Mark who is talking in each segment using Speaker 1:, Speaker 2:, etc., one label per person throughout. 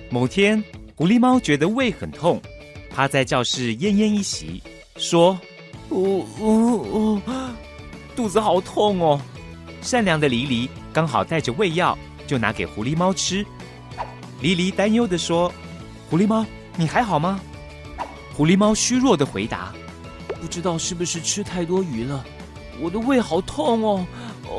Speaker 1: 某天，狐狸猫觉得胃很痛，趴在教室奄奄一息，说：“肚子好痛哦。”善良的黎黎刚好带着胃药，就拿给狐狸猫吃。黎黎担忧地说：“狐狸猫，你还好吗？”狐狸猫虚弱地回答：“不知道是不是吃太多鱼了，我的胃好痛哦。”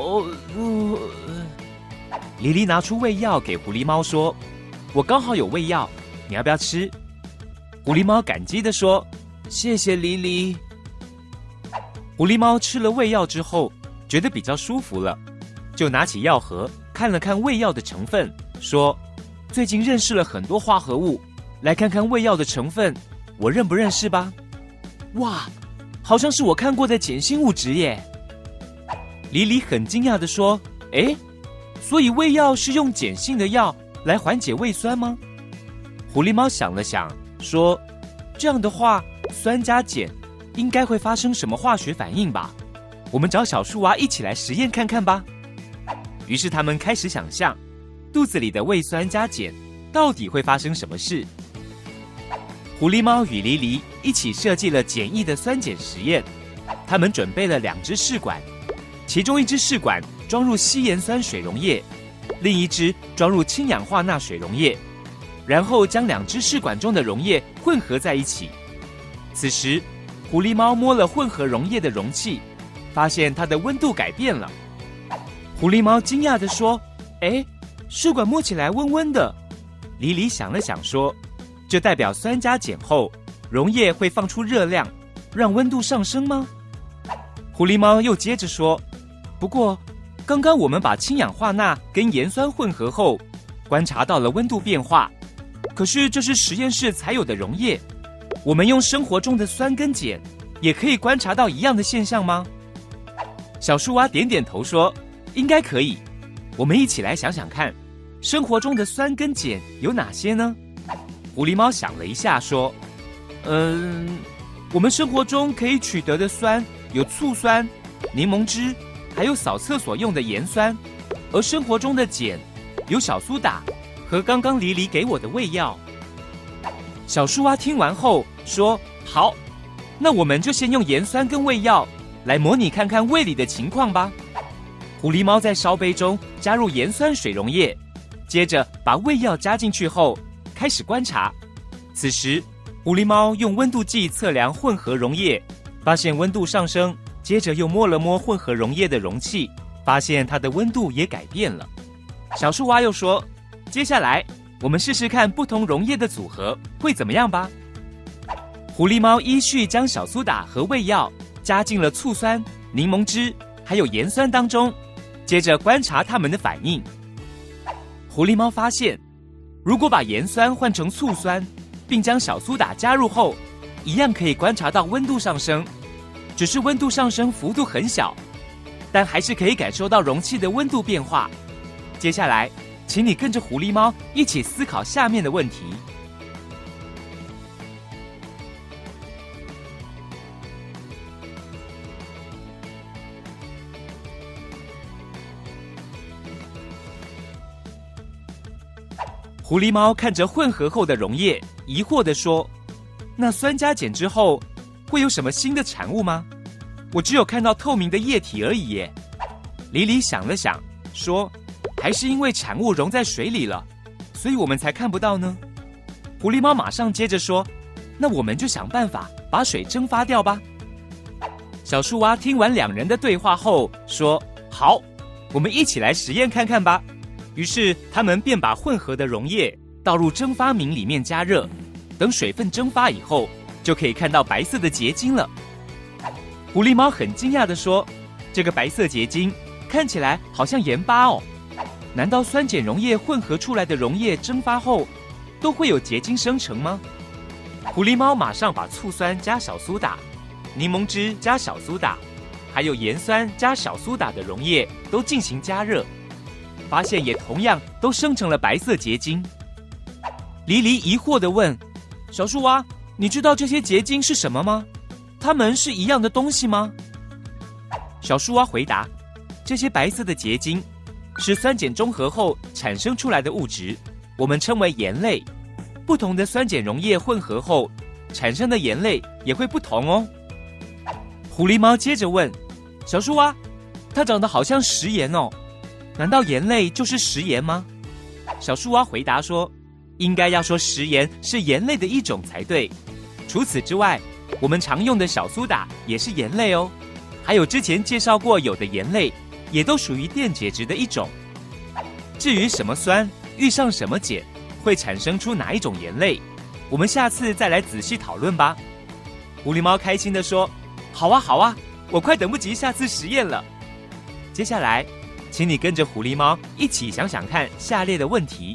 Speaker 1: 黎黎拿出胃药给狐狸猫说：“我刚好有胃药，你要不要吃？”狐狸猫感激地说：“谢谢黎黎。”狐狸猫吃了胃药之后，觉得比较舒服了，就拿起药盒看了看胃药的成分，说：“最近认识了很多化合物，来看看胃药的成分，我认不认识吧？”哇，好像是我看过的碱性物质耶！黎黎很惊讶地说：“诶，所以胃药是用碱性的药来缓解胃酸吗？”狐狸猫想了想，说：“这样的话，酸加碱应该会发生什么化学反应吧？我们找小树蛙一起来实验看看吧。”于是他们开始想象，肚子里的胃酸加碱到底会发生什么事。狐狸猫与黎黎一起设计了简易的酸碱实验。他们准备了2只试管，其中1只试管装入稀盐酸水溶液，另1只装入氢氧化钠水溶液，然后将2只试管中的溶液混合在一起。此时，狐狸猫摸了混合溶液的容器，发现它的温度改变了。狐狸猫惊讶地说：“诶，试管摸起来温温的。”黎黎想了想说：“这代表酸加碱后，溶液会放出热量，让温度上升吗？”狐狸猫又接着说：“不过，刚刚我们把氢氧化钠跟盐酸混合后，观察到了温度变化。可是这是实验室才有的溶液，我们用生活中的酸跟碱，也可以观察到一样的现象吗？”小树蛙点点头说：“应该可以。我们一起来想想看，生活中的酸跟碱有哪些呢？”狐狸猫想了一下说：“我们生活中可以取得的酸有醋酸、柠檬汁，还有扫厕所用的盐酸，而生活中的碱有小苏打和刚刚黎黎给我的胃药。”小树蛙听完后说：“好，那我们就先用盐酸跟胃药来模拟看看胃里的情况吧。”狐狸猫在烧杯中加入盐酸水溶液，接着把胃药加进去后，开始观察。此时，狐狸猫用温度计测量混合溶液，发现温度上升，接着又摸了摸混合溶液的容器，发现它的温度也改变了。小树蛙又说：“接下来我们试试看不同溶液的组合会怎么样吧。”狐狸猫依序将小苏打和胃药加进了醋酸、柠檬汁还有盐酸当中，接着观察它们的反应。狐狸猫发现，如果把盐酸换成醋酸，并将小苏打加入后，一样可以观察到温度上升，只是温度上升幅度很小，但还是可以感受到容器的温度变化。接下来，请你跟着狐狸猫一起思考下面的问题。狐狸猫看着混合后的溶液，疑惑地说：“那酸加碱之后，会有什么新的产物吗？我只有看到透明的液体而已耶。”黎黎想了想，说：“还是因为产物溶在水里了，所以我们才看不到呢。”狐狸猫马上接着说：“那我们就想办法把水蒸发掉吧。”小树蛙听完2人的对话后说：“好，我们一起来实验看看吧。”于是他们便把混合的溶液倒入蒸发皿里面加热，等水分蒸发以后，就可以看到白色的结晶了。狐狸猫很惊讶地说：“这个白色结晶看起来好像盐巴哦，难道酸碱溶液混合出来的溶液蒸发后都会有结晶生成吗？”狐狸猫马上把醋酸加小苏打、柠檬汁加小苏打，还有盐酸加小苏打的溶液都进行加热，发现也同样都生成了白色结晶。黎黎疑惑地问：“小树蛙，你知道这些结晶是什么吗？它们是一样的东西吗？”小树蛙回答：“这些白色的结晶是酸碱中和后产生出来的物质，我们称为盐类。 不同的酸碱溶液混合后产生的盐类也会不同哦。狐狸猫接着问小树蛙，它长得好像食盐哦，难道盐类就是食盐吗？小树蛙回答说，应该要说食盐是盐类的一种才对。除此之外，我们常用的小苏打也是盐类哦，还有之前介绍过有的盐类也都属于电解质的一种。至于什么酸遇上什么碱会产生出哪一种盐类，我们下次再来仔细讨论吧。狐狸猫开心地说，好啊好啊，我快等不及下次实验了。接下来请你跟着狐狸猫一起想想看下列的问题。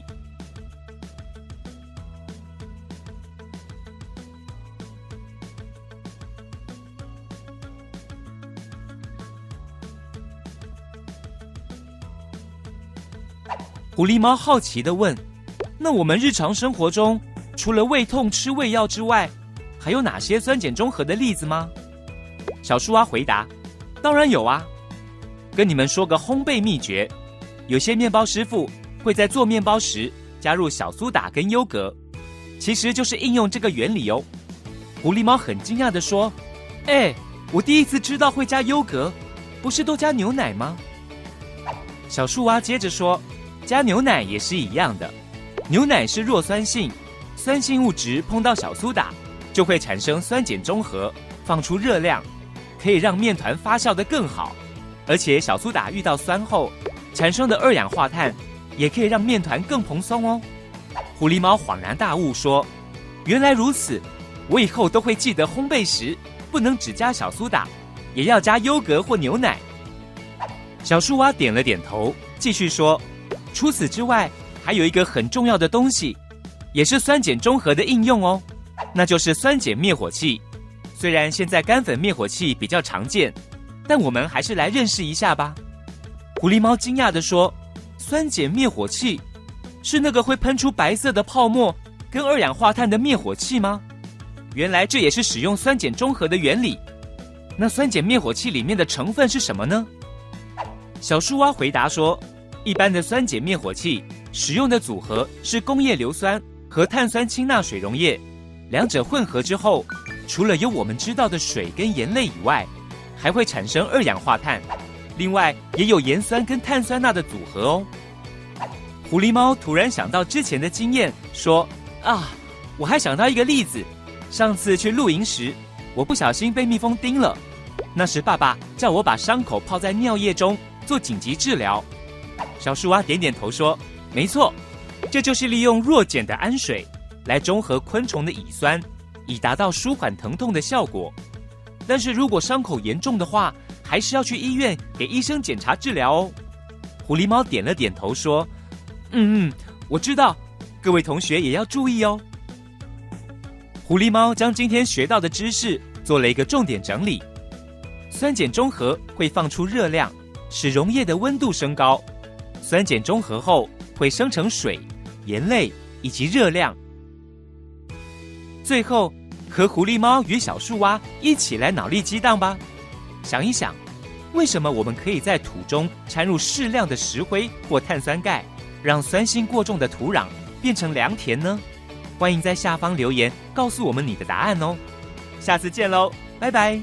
Speaker 1: 狐狸猫好奇地问，那我们日常生活中除了胃痛吃胃药之外，还有哪些酸碱中和的例子吗？小树蛙回答，当然有啊。跟你们说个烘焙秘诀，有些面包师傅会在做面包时加入小苏打跟优格，其实就是应用这个原理哦。狐狸猫很惊讶地说，我第一次知道会加优格，不是都加牛奶吗？小树蛙接着说，加牛奶也是一样的，牛奶是弱酸性，酸性物质碰到小苏打就会产生酸碱中和，放出热量，可以让面团发酵得更好。而且小苏打遇到酸后产生的二氧化碳也可以让面团更蓬松哦。狐狸猫恍然大悟说，原来如此，我以后都会记得烘焙时不能只加小苏打，也要加优格或牛奶。小树蛙点了点头，继续说，除此之外还有一个很重要的东西，也是酸碱中和的应用哦，那就是酸碱灭火器。虽然现在干粉灭火器比较常见，但我们还是来认识一下吧。狐狸猫惊讶地说，酸碱灭火器是那个会喷出白色的泡沫跟二氧化碳的灭火器吗？原来这也是使用酸碱中和的原理。那酸碱灭火器里面的成分是什么呢？小树蛙回答说，一般的酸碱灭火器使用的组合是工业硫酸和碳酸氢钠水溶液，两者混合之后，除了有我们知道的水跟盐类以外，还会产生二氧化碳，另外也有盐酸跟碳酸钠的组合哦。狐狸猫突然想到之前的经验，说，我还想到一个例子，上次去露营时，我不小心被蜜蜂叮了，那时爸爸叫我把伤口泡在尿液中做紧急治疗。小树蛙点点头说，没错，这就是利用弱碱的氨水来中和昆虫的乙酸，以达到舒缓疼痛的效果。但是如果伤口严重的话，还是要去医院给医生检查治疗哦。狐狸猫点了点头说，我知道，各位同学也要注意哦。狐狸猫将今天学到的知识做了一个重点整理。酸碱中和会放出热量，使溶液的温度升高，酸碱中和后会生成水、盐类以及热量。最后和狐狸猫与小树蛙一起来脑力激荡吧，想一想，为什么我们可以在土中掺入适量的石灰或碳酸钙，让酸性过重的土壤变成良田呢？欢迎在下方留言告诉我们你的答案哦。下次见喽，拜拜。